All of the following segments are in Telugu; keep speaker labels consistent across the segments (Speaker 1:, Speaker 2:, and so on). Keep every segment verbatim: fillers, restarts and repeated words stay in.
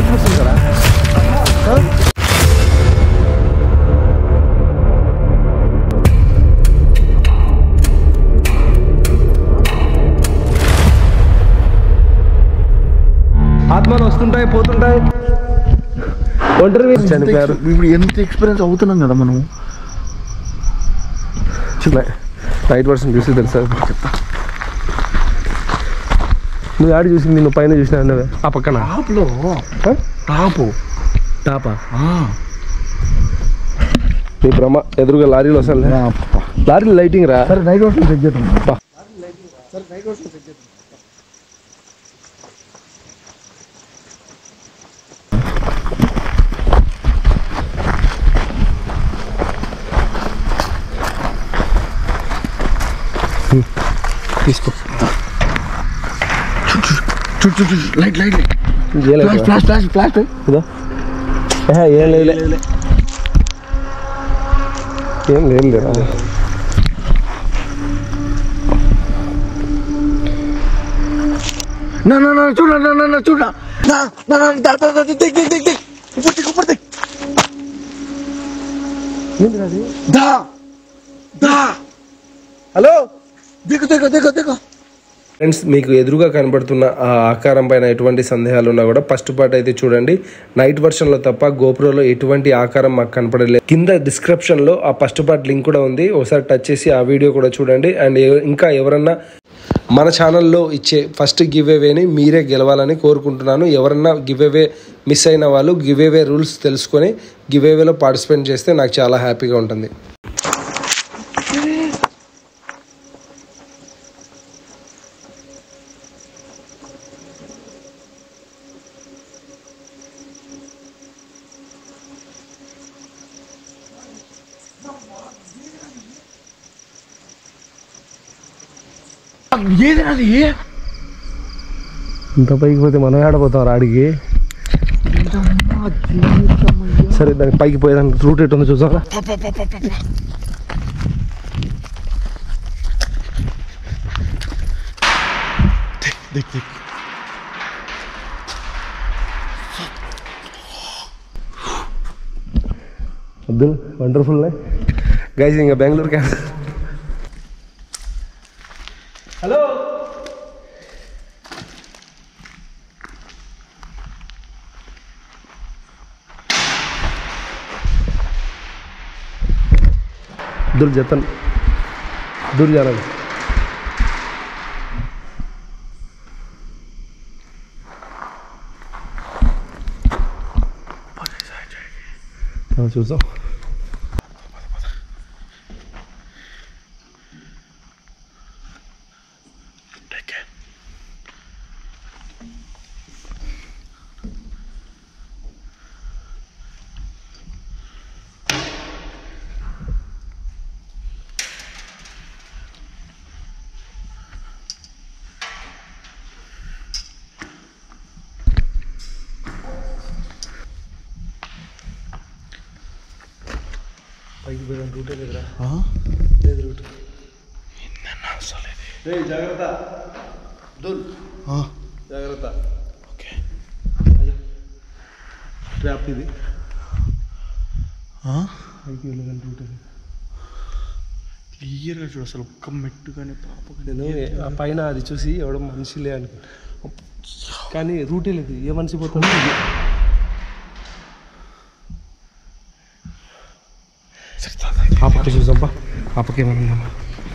Speaker 1: లైట్ వస్తుంది కదా ఆత్మలు వస్తుంటాయి పోతుంటాయి ఒంటరి చనిపోయారు.
Speaker 2: ఇప్పుడు ఎంత ఎక్స్పీరియన్స్ అవుతున్నాం కదా మనం.
Speaker 1: లైట్ వర్షన్ చూసి తెలుసా చెప్తా. నువ్వు ఆడి చూసింది నువ్వు పైన చూసినా అన్నవే ఆ పక్కన
Speaker 2: టాప్లో టాపు
Speaker 1: టాపా నీ బ్రహ్మ ఎదురుగా లారీలు వస్తాను. లారీలు లైటింగ్ రా.
Speaker 2: సరే నైట్ వర్షన్ చెక్ చేద్దాం.
Speaker 1: తీసుకో.
Speaker 2: Light light flash flash flash
Speaker 1: ఇదా ఏం లేదు ఏం లేదు లేదా
Speaker 2: నా నా నా చూడ నా నా చూడ నా నా నా దా దా దిక్ దిక్ దిక్ దిక్ ऊपर दिख ऊपर दिख
Speaker 1: ఏంది అది
Speaker 2: దా దా హలో దిగు దిగు దిగు దిగు.
Speaker 1: ఫ్రెండ్స్ మీకు ఎదురుగా కనబడుతున్న ఆ ఆకారం పైన ఎటువంటి సందేహాలు ఉన్నా కూడా ఫస్ట్ పార్ట్ అయితే చూడండి. నైట్ వర్షన్లో తప్ప గోప్రోలో ఎటువంటి ఆకారం మాకు కనపడలేదు. కింద డిస్క్రిప్షన్లో ఆ ఫస్ట్ పార్ట్ లింక్ కూడా ఉంది, ఒకసారి టచ్ చేసి ఆ వీడియో కూడా చూడండి. అండ్ ఇంకా ఎవరన్నా మన ఛానల్లో ఇచ్చే ఫస్ట్ గివ్ అవేని మీరే గెలవాలని కోరుకుంటున్నాను. ఎవరన్నా గివ్ అవే మిస్ అయిన వాళ్ళు గివ్ అవే రూల్స్ తెలుసుకొని గివ్ అవేలో పార్టిసిపేట్ చేస్తే నాకు చాలా హ్యాపీగా ఉంటుంది.
Speaker 2: ఏది అది
Speaker 1: ఇంత పైకి పోతే మనం ఆడపోతాం రాడికి. సరే దానికి పైకి పోయేదానికి రూట్ ఎటు ఉందో చూసారా. Abdul wonderful guys. ఇంకా బెంగళూరు క్యాన్సర్. హలో दूर जतन दूर जाना हाँ చూసాం. పైకి పోయిన రూటే లేదురా. లేదు రూట్. జాగ్రత్త జాగ్రత్త. ఓకే ట్రాప్ ఇది పైకి వెళ్ళగల రూట్ అది
Speaker 2: క్లియర్గా చూడు. అసలు ఒక్క మెట్టు కానీ పాప
Speaker 1: నేను ఆ పైన అది చూసి ఎవడో మనిషిలే అనుకుంటా, కానీ రూటే లేదు. ఏ మనిషి పోతుంది. ఆ పక్క చూసాంపా, ఆ పక్క ఏమన్నా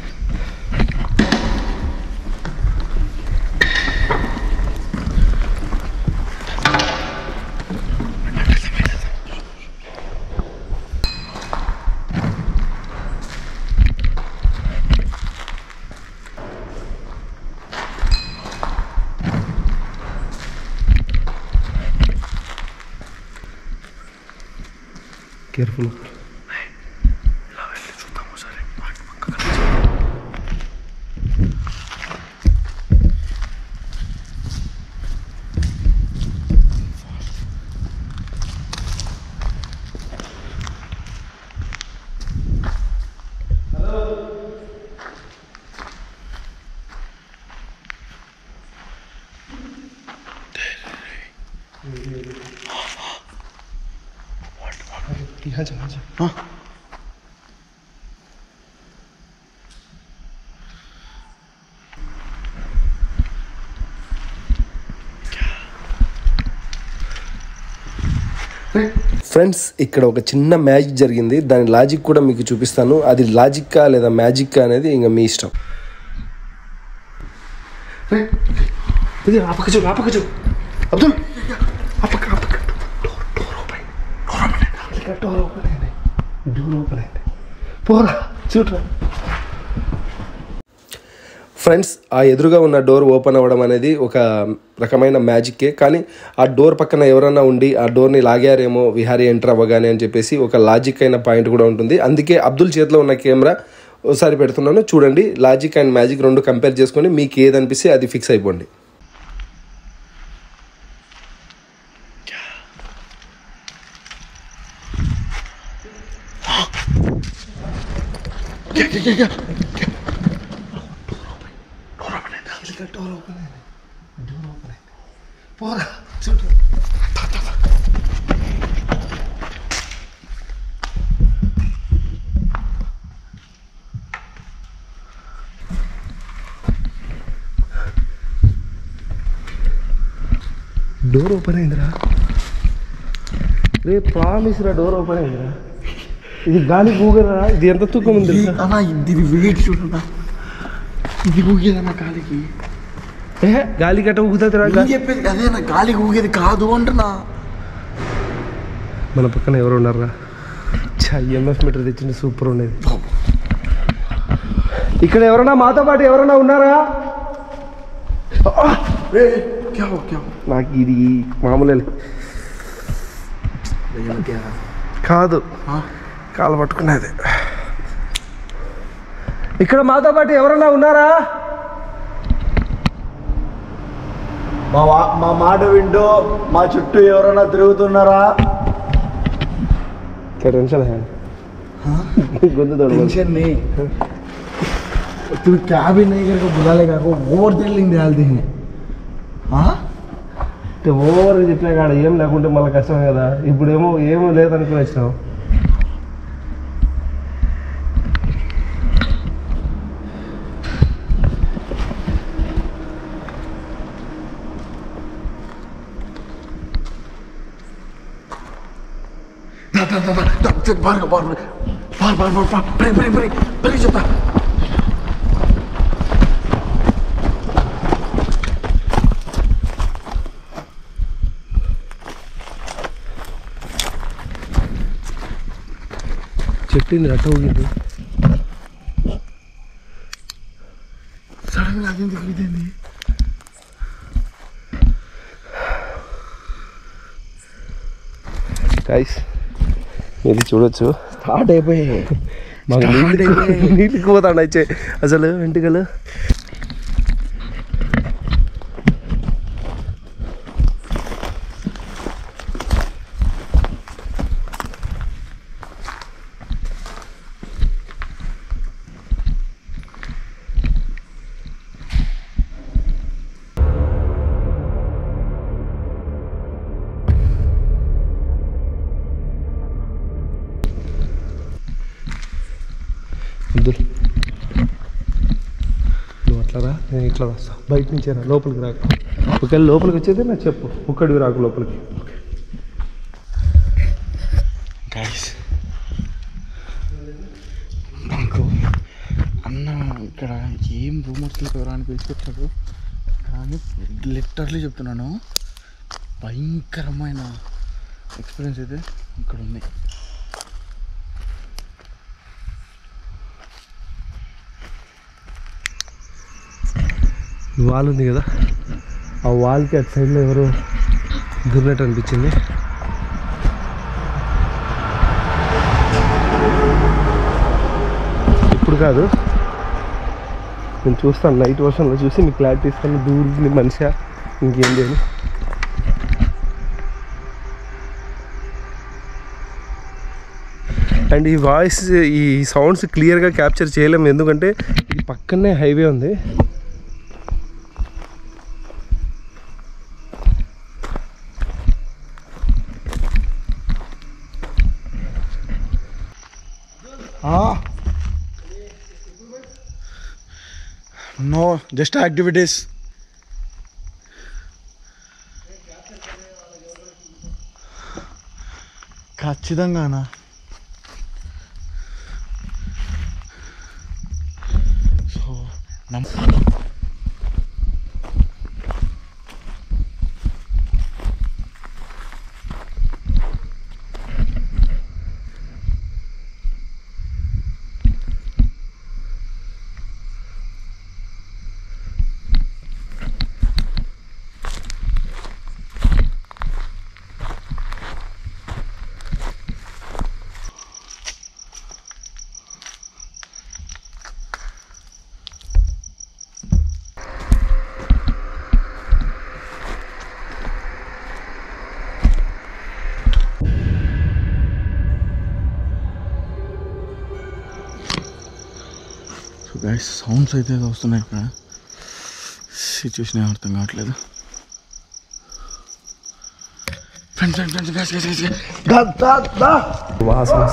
Speaker 1: కేర్ఫుల్. यहाँ जा, यहाँ जा।
Speaker 2: हाँ
Speaker 1: ఫ్రెండ్స్ ఇక్కడ ఒక చిన్న మ్యాజిక్ జరిగింది, దాని లాజిక్ కూడా మీకు చూపిస్తాను. అది లాజిక్కా లేదా మ్యాజిక్కా అనేది ఇంకా మీ ఇష్టం.
Speaker 2: ఇది ఆపక చూ ఆపక చూ అబ్దుల్ ఆపక ఆపక డోర్ ఓపెన్ డోర్ ఓపెన్ అయింది డోర్ ఓపెన్ అయింది పోరా చూడరా.
Speaker 1: ఫ్రెండ్స్ ఆ ఎదురుగా ఉన్న డోర్ ఓపెన్ అవ్వడం అనేది ఒక రకమైన మ్యాజిక్కే. కానీ ఆ డోర్ పక్కన ఎవరన్నా ఉండి ఆ డోర్ని లాగారేమో విహారీ ఎంటర్ అవ్వగానే అని చెప్పేసి ఒక లాజిక్ అయిన పాయింట్ కూడా ఉంటుంది. అందుకే అబ్దుల్ చేతిలో ఉన్న కెమెరా ఒకసారి పెడుతున్నాను, చూడండి. లాజిక్ అండ్ మ్యాజిక్ రెండు కంపేర్ చేసుకొని మీకు ఏది అనిపిస్తే అది ఫిక్స్ అయిపోండి.
Speaker 2: డోర్ ఓపెన్ అయింది డోర్ ఓపెన్ అయింది పోరా చూడు. డోర్ ఓపెన్ అయిందిరా రే, ప్రామిస్ రా డోర్ ఓపెన్ అయిందిరా. ఇది గాలి గూగరా, ఇది ఎంత తూకం ఉంది అన్నా, ఇది వెయిట్ చూడన్నా, ఇది ఊగేదన్నా గాలికి. ఏ గాలి గట్ట ఊగుతుంది చెప్పేది అదే నా, గాలికి ఊగేది కాదు అంటున్నా.
Speaker 1: మన పక్కన ఎవరు ఉన్నారా? ఎంఎఫ్ మీటర్ తెచ్చింది, సూపర్ ఉండేది. ఇక్కడ ఎవరన్నా మాతో పాటు ఎవరన్నా ఉన్నారా? నాకు ఇది మామూలే కాదు, కాలు పట్టుకునేది. ఇక్కడ మాతో పాటు ఎవరన్నా ఉన్నారా?
Speaker 2: మా మా మాట వింటూ మా చుట్టూ ఎవరైనా తిరుగుతున్నారా?
Speaker 1: టెన్షన్ గొంతు
Speaker 2: टेंशन नहीं तू क्या भी नहीं करके बुला लेगा को ओवर टेलिंग डाल दी है हाँ
Speaker 1: ఓవర్ చెప్పినా కాడ ఏం లేకుంటే మళ్ళీ కష్టమే కదా. ఇప్పుడేమో ఏమో లేదనుకుని వచ్చినావు.
Speaker 2: बार बार बार बार बार बार ब्रेक ब्रेक ब्रेक ब्रेक चलता
Speaker 1: చెట్టింది అట్ట ఊగింది.
Speaker 2: సడన్ గా అదేంది ఇదేంది
Speaker 1: గైస్ ఇది చూడొచ్చు,
Speaker 2: స్టార్ట్ అయిపోయాయి.
Speaker 1: మాకు నీటికి పోతాడు అయితే అసలు వెంట్రుకలు. అబ్దుల్ నువ్వు అట్లా రా, నేను ఇట్లా వస్తా. బయట నుంచే రా, లోపలికి రాకు. ఒకవేళ లోపలికి వచ్చేది నాకు చెప్పు, ఒక్కడివి రాకు లోపలికి.
Speaker 2: గైస్ నాకు అన్న ఇక్కడ ఏం రూమర్స్లో ఎవరైనా పిలిచిపెట్టాడు కానీ లిటరలీ చెప్తున్నాను, భయంకరమైన ఎక్స్పీరియన్స్ అయితే ఇక్కడ ఉంది.
Speaker 1: వాల్ ఉంది కదా, ఆ వాల్కి అటు సైడ్లో ఎవరో దుర్నట్టు అనిపించింది. ఇప్పుడు కాదు, నేను చూస్తాను నైట్ వర్షన్లో చూసి మీకు క్లారిటీ ఇస్తాను. దూరింది మనిషి ఇంకేం లేదు. అండ్ ఈ వాయిస్ ఈ సౌండ్స్ క్లియర్గా క్యాప్చర్ చేయలేము, ఎందుకంటే ఇది పక్కనే హైవే ఉంది.
Speaker 3: No just activities. ఖచ్చితంగానా? సో నమ్ గైస్ సౌండ్స్ అయితే వస్తున్నాయి ఇక్కడ. సిచ్యువేషన్ ఏం అర్థం కావట్లేదు. Friends friends friends guys guys guys
Speaker 2: వాసన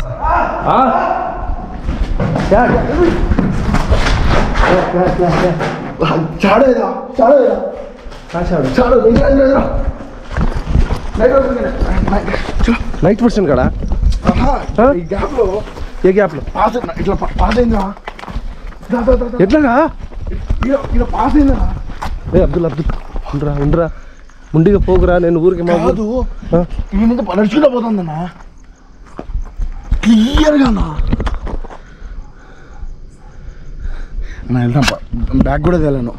Speaker 3: చాడేదా చాడేదా చాడు
Speaker 2: నైట్ పర్సన్ కాడా?
Speaker 3: ఈ గ్యాప్లో
Speaker 2: ఏ గ్యాప్లో
Speaker 3: పాస్ ఇట్లా పాస్ అయిందా?
Speaker 2: ఎట్లాగా?
Speaker 3: ఇలా పాస్ అయిందా?
Speaker 2: ఏ అబ్దుల్ అబ్దుల్ ఉండరా ఉండరా ముండిగా పోకురా. నేను ఊరికి మా
Speaker 3: కాదు ఈ నుంచి నడుచుకుంటూ పోతుందన్నా క్లియర్గా అన్నా. వెళ్తాం బ్యాగ్ కూడా తేలాను.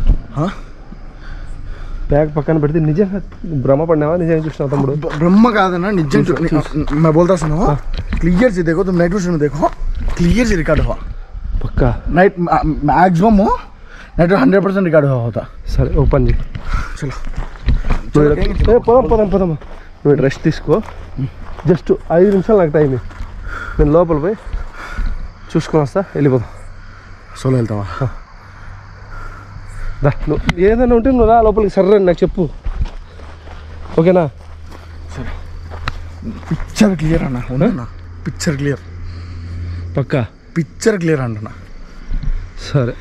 Speaker 2: బ్యాగ్ పక్కన పెడితే నిజంగా భ్రమ పడినావా? నిజంగా చూసినావు తమ్ముడు?
Speaker 3: ब्रह्म కాదన్నా నిజం. मैं बोलता सुनो क्लियर से देखो तुम नाइट विजन में देखो क्लियर से रिकॉर्ड हुआ
Speaker 2: పక్కా
Speaker 3: night maximum night hundred percent record हुआ होता.
Speaker 2: సరే ఓపెన్ చేయి.
Speaker 3: चलो
Speaker 2: ఏ పోదాం పోదాం పోదాం. నువ్వు రెస్ట్ తీసుకో. జస్ట్ ఐదు నిమిషాలు నాకు టైం. నేను లోపల పోయి చూసుకొని వస్తా, వెళ్ళిపోదాం.
Speaker 3: సోలో వెళ్తావా?
Speaker 2: దా నువ్వు ఏదైనా ఉంటే నువ్వు రా లోపలికి. సర్రే నాకు చెప్పు, ఓకేనా?
Speaker 3: సరే పిక్చర్ క్లియర్ అన్న ఉన్నా. పిక్చర్ క్లియర్
Speaker 2: పక్కా
Speaker 3: పిక్చర్ క్లియర్ అంటున్నా.
Speaker 2: సరే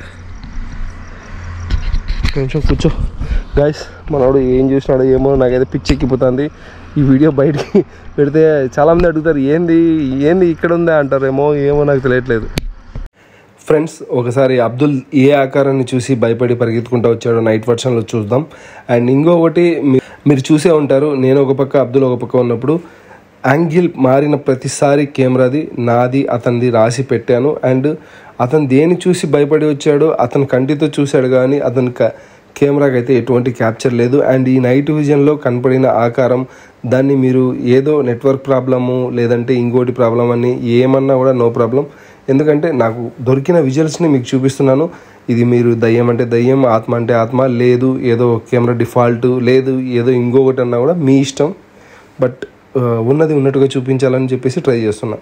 Speaker 2: కొంచెం కూర్చో. గాయస్ మనోడు ఏం చూసినాడు ఏమో నాకైతే పిచ్చి ఎక్కిపోతుంది. ఈ వీడియో బయటికి పెడితే చాలామంది అడుగుతారు ఏంది ఏంది ఇక్కడ ఉందా అంటారేమో, ఏమో నాకు తెలియట్లేదు. ఫ్రెండ్స్ ఒకసారి అబ్దుల్ ఏ ఆకారాన్ని చూసి భయపడి పరిగెత్తుకుంటూ వచ్చాడో నైట్ వర్షన్లో చూద్దాం. అండ్ ఇంకొకటి మీరు చూసే ఉంటారు, నేను ఒక పక్క అబ్దుల్ ఒక పక్క ఉన్నప్పుడు యాంగిల్ మారిన ప్రతిసారి కెమెరాది నాది అతనిది రాసి పెట్టాను. అండ్ అతను దేని చూసి భయపడి వచ్చాడో అతను కంటితో చూశాడు, కానీ అతని కెమెరాకి అయితే ఎటువంటి క్యాప్చర్ లేదు. అండ్ ఈ నైట్ విజన్లో కనపడిన ఆకారం దాన్ని మీరు ఏదో నెట్వర్క్ ప్రాబ్లము లేదంటే ఇంకోటి ప్రాబ్లం అని ఏమన్నా కూడా నో ప్రాబ్లం. ఎందుకంటే నాకు దొరికిన విజువల్స్ని మీకు చూపిస్తున్నాను. ఇది మీరు దయ్యం అంటే దయ్యం, ఆత్మ అంటే ఆత్మ, లేదు ఏదో కెమెరా డిఫాల్ట్, లేదు ఏదో ఇంకొకటి అన్నా కూడా మీ ఇష్టం. బట్ ఉన్నది ఉన్నట్టుగా చూపించాలని చెప్పేసి ట్రై చేస్తున్నా.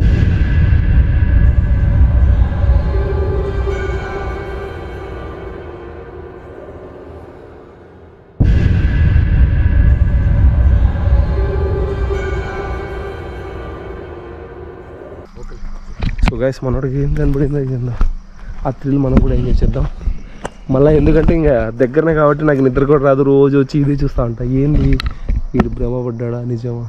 Speaker 2: సో గైస్ మనోడికి ఏం కనబడిందో ఏందో ఆ థ్రిల్ మనం కూడా ఎంజాయ్ చేద్దాం మళ్ళీ. ఎందుకంటే ఇంకా దగ్గరనే కాబట్టి నాకు నిద్ర కూడా రాదు. రోజు వచ్చి ఇది చూస్తూ ఉంటా, ఏంది వీడు భ్రమపడ్డా నిజమా?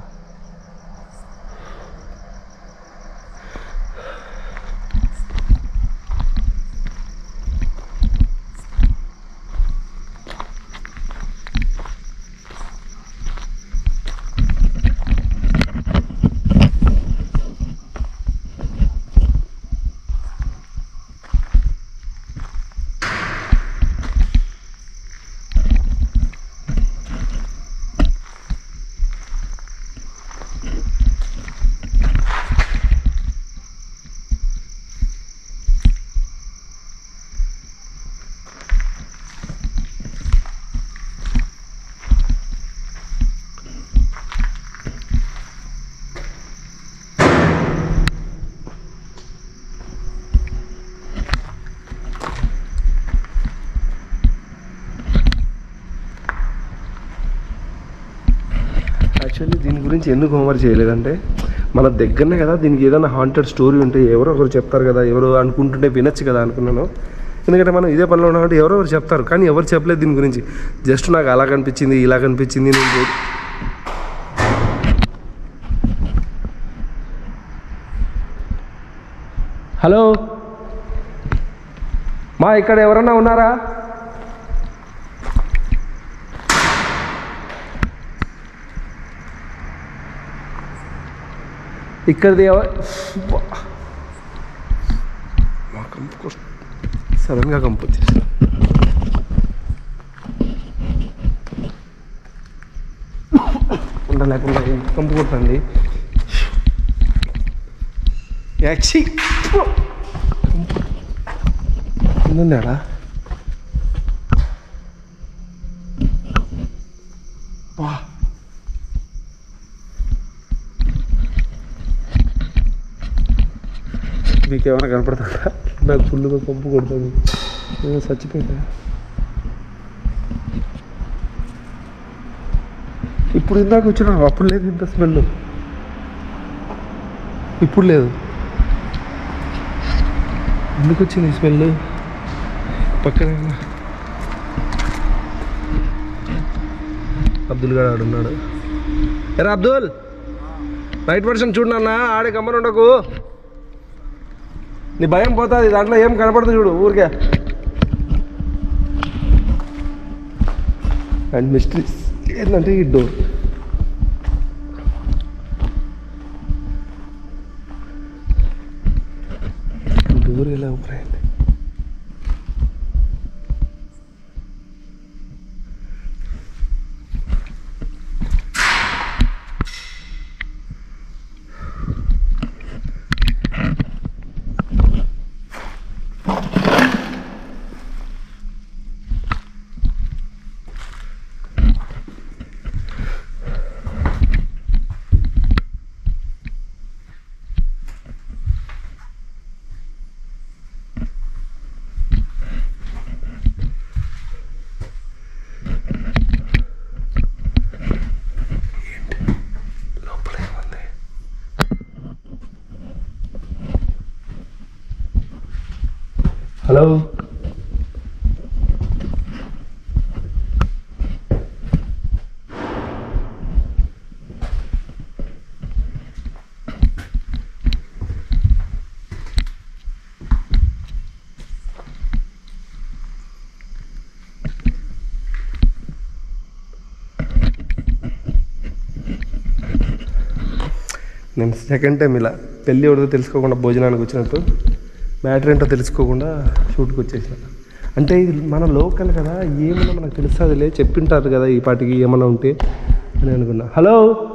Speaker 2: యాక్చువల్లీ దీని గురించి ఎందుకు హోంవర్క్ చేయలేదంటే మన దగ్గరనే కదా, దీనికి ఏదైనా హాంటెడ్ స్టోరీ ఉంటే ఎవరో ఒకరు చెప్తారు కదా, ఎవరో అనుకుంటుంటే వినొచ్చు కదా అనుకున్నాను. ఎందుకంటే మనం ఇదే పనిలో ఉన్నామంటే ఎవరో ఒకరు చెప్తారు, కానీ ఎవరు చెప్పలేదు దీని గురించి. జస్ట్ నాకు అలా కనిపించింది, ఇలా కనిపించింది. నేను హలో మా ఇక్కడ ఎవరన్నా ఉన్నారా? ఇక్కడది మా కంపు సడన్గా కంపు వచ్చేసి ఉండలేకుండా కంపు కొట్టండి. యాక్చి ఉందాడా వా మీకు ఏమైనా కనపడుతుందా? నాకు ఫుల్గా కంపు కొడుతుంది, నేను చచ్చిపోతా. ఇప్పుడు ఇందాక వచ్చినా అప్పుడు లేదు ఇంత స్మెల్, ఇప్పుడు లేదు. ఎందుకు వచ్చింది స్మెల్? పక్కన అబ్దుల్ గారు ఆడున్నాడు. ఎరా అబ్దుల్, నైట్ వర్షన్ చూడన్నా, ఆడే గమ్మన ఉండకు, నీ భయం పోతుంది. దాంట్లో ఏం కనపడుతుంది చూడు ఊరికే. అండ్ మిస్టరీస్ ఏంటంటే ఈ డోర్, డోర్ ఎలా ఓపెన్ అయింది? హలో నేను సెకండ్ టైం ఇలా పెళ్ళి ఎవరిదో తెలుసుకోకుండా భోజనానికి వచ్చినట్టు మ్యాటర్ ఏంటో తెలుసుకోకుండా షూట్కి వచ్చేసిన. అంటే ఇది మన లోకల్ కదా, ఏమన్నా మనకు తెలుస్తుందిలే, చెప్పింటారు కదా ఈ పాటికి ఏమన్నా ఉంటే అని అనుకున్నా. హలో,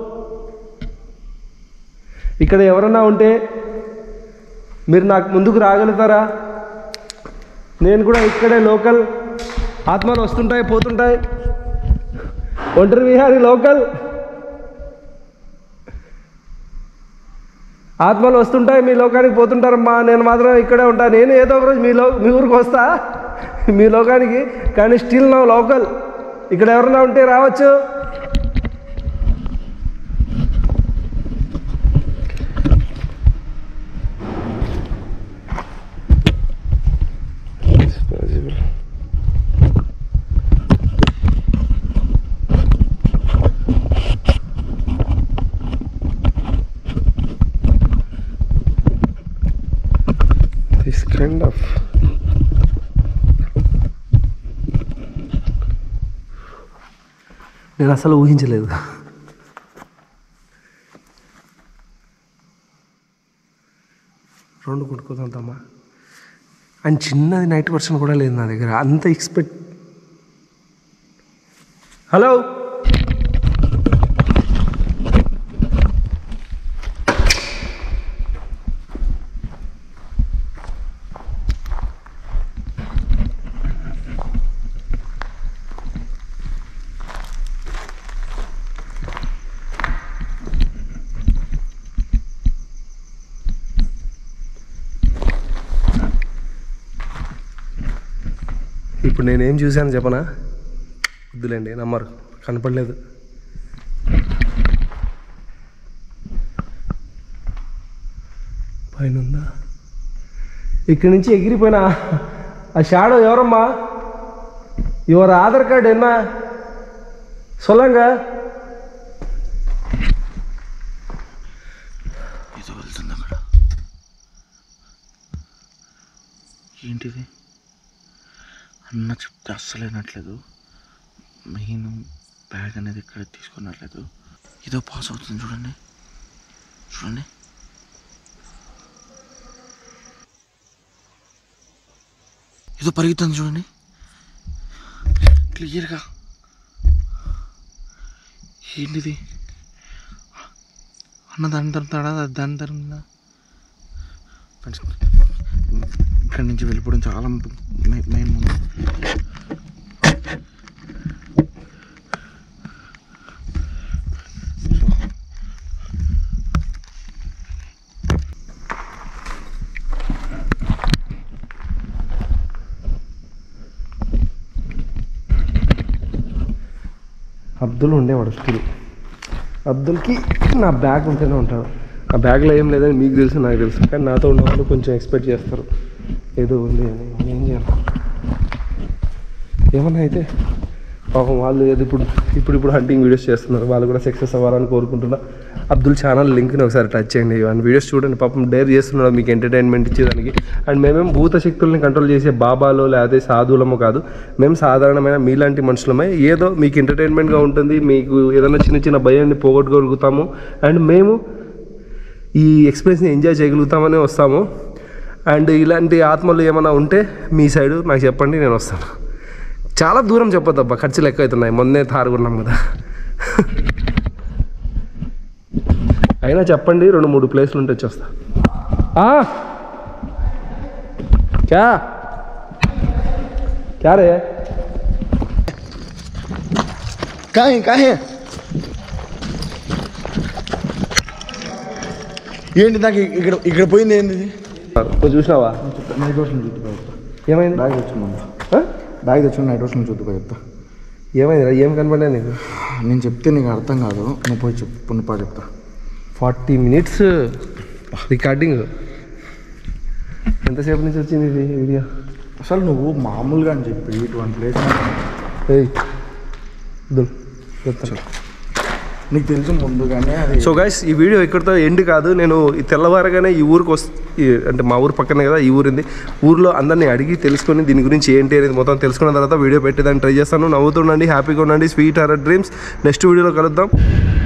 Speaker 2: ఇక్కడ ఎవరన్నా ఉంటే మీరు నాకు ముందుకు రాగలుగుతారా? నేను కూడా ఇక్కడే లోకల్, ఆత్మలు వస్తుంటాయి పోతుంటాయి, ఒంటరి విహారీ లోకల్, ఆత్మలు వస్తుంటాయి మీ లోకానికి పోతుంటారమ్మా. నేను మాత్రం ఇక్కడే ఉంటాను. నేను ఏదో ఒకరోజు మీ లో మీ ఊరికి వస్తా, మీ లోకానికి, కానీ స్టిల్ నా లోకల్. ఇక్కడ ఎవరన్నా ఉంటే రావచ్చు. Kind of నేను అసలు ఊహించలేదు. రెండు కొట్టుకోదంతమ్మా. అండ్ చిన్నది నైట్ వర్షన్ కూడా లేదు నా దగ్గర, అంత ఎక్స్పెక్ట్. హలో, ఇప్పుడు నేనేం చూశాను చెప్పనా? వద్దులేండి, నమ్మరు, కనపడలేదు. పైన ఉందా? ఇక్కడి నుంచి ఎగిరిపోయినా ఆ షాడో ఎవరమ్మా? యువర్ ఆధార్ కార్డు ఎన్నా సొల్లంగ.
Speaker 3: ఏదో వెళ్తుంది అక్కడ. ఏంటిది? అన్న చెప్తే అస్సలేనట్లేదు. మెయిన్ బ్యాగ్ అనేది ఇక్కడ తీసుకున్నట్లేదు. ఏదో పాస్ అవుతుంది చూడండి, చూడండి. ఏదో పరిగెత్తుంది చూడండి క్లియర్గా. ఏంటిది? అన్న దాని తరుతాడా? దాని తరుందా? ఇక్కడి నుంచి వెళ్ళిపోవడం చాలా మెయిన్ ముందు.
Speaker 2: అబ్దుల్ ఉండేవాడు స్టిల్. అబ్దుల్కి నా బ్యాగ్ ఉంటేనే ఉంటాడు. ఆ బ్యాగ్లో ఏం లేదని మీకు తెలుసు, నాకు తెలుసు. కానీ నాతో ఉన్న వాళ్ళు కొంచెం ఎక్స్పెక్ట్ చేస్తారు ఏదో ఉంది అని. ఏం చేయాలి? ఏమన్నా అయితే పాపం వాళ్ళు ఏదో ఇప్పుడు ఇప్పుడు ఇప్పుడు హంటింగ్ వీడియోస్ చేస్తున్నారు. వాళ్ళు కూడా సక్సెస్ అవ్వాలని కోరుకుంటున్నా. అబ్దుల్ ఛానల్ లింక్ని ఒకసారి టచ్ చేయండి. ఆ వీడియోస్ చూడండి. పాపం డేర్ చేస్తున్నాడు మీకు ఎంటర్టైన్మెంట్ ఇచ్చేదానికి. అండ్ మేమేం భూత శక్తుల్ని కంట్రోల్ చేసే బాబాలో లేకపోతే సాధువులమో కాదు. మేము సాధారణమైన మీలాంటి మనుషులమే. ఏదో మీకు ఎంటర్టైన్మెంట్గా ఉంటుంది, మీకు ఏదైనా చిన్న చిన్న భయాన్ని పోగొట్టుకోగలుగుతాము. అండ్ మేము ఈ ఎక్స్పీరియన్స్ని ఎంజాయ్ చేయగలుగుతామని వస్తాము. అండ్ ఇలాంటి ఆత్మలు ఏమైనా ఉంటే మీ సైడు నాకు చెప్పండి, నేను వస్తాను. చాలా దూరం చెప్పొద్దు అబ్బా, ఖర్చులు ఎక్కువ అవుతున్నాయి. మొన్నే తారుగున్నాం కదా. అయినా చెప్పండి, రెండు మూడు ప్లేస్లు ఉంటే వచ్చేస్తా. క్యా క్యా రే
Speaker 3: కాహే కాహే ఏంటి? నాకు ఇక్కడ ఇక్కడ పోయింది ఏంది?
Speaker 2: చూసినావా?
Speaker 3: నైట్ వర్షన్ చూద్దు
Speaker 2: ఏమైంది?
Speaker 3: బ్యాగ్ తెచ్చుకున్నాను. బ్యాగ్ తెచ్చుకుని నైట్ వర్షన్ చూద్దు చెప్తా.
Speaker 2: ఏమైంది? ఏం కనపడా నీకు?
Speaker 3: నేను చెప్తే నీకు అర్థం కాదు. నువ్వు పోయి చెప్పు, నువ్వు పా చెప్తా.
Speaker 2: Forty minutes recording. ఎంతసేపు నుంచి వచ్చింది ఇది వీడియో?
Speaker 3: అసలు నువ్వు మామూలుగా అని చెప్పి ఇటువంటి ప్లేస్
Speaker 2: ఏయ్ చెప్తాను
Speaker 3: నీకు తెలుసు ముందుగానే.
Speaker 2: సో గైస్, ఈ వీడియో ఇక్కడితో ఎండ్ కాదు. నేను ఈ తెల్లవారగానే ఈ ఊరికి వస్తే, అంటే మా ఊరు పక్కనే కదా ఈ ఊరింది, ఊర్లో అందరినీ అడిగి తెలుసుకొని దీని గురించి ఏంటి అనేది మొత్తం తెలుసుకున్న తర్వాత వీడియో పెట్టేదాన్ని ట్రై చేస్తాను. నవ్వుతుండండి, హ్యాపీగా ఉండండి. Sweet horror dreams. నెక్స్ట్ వీడియోలో కలుద్దాం.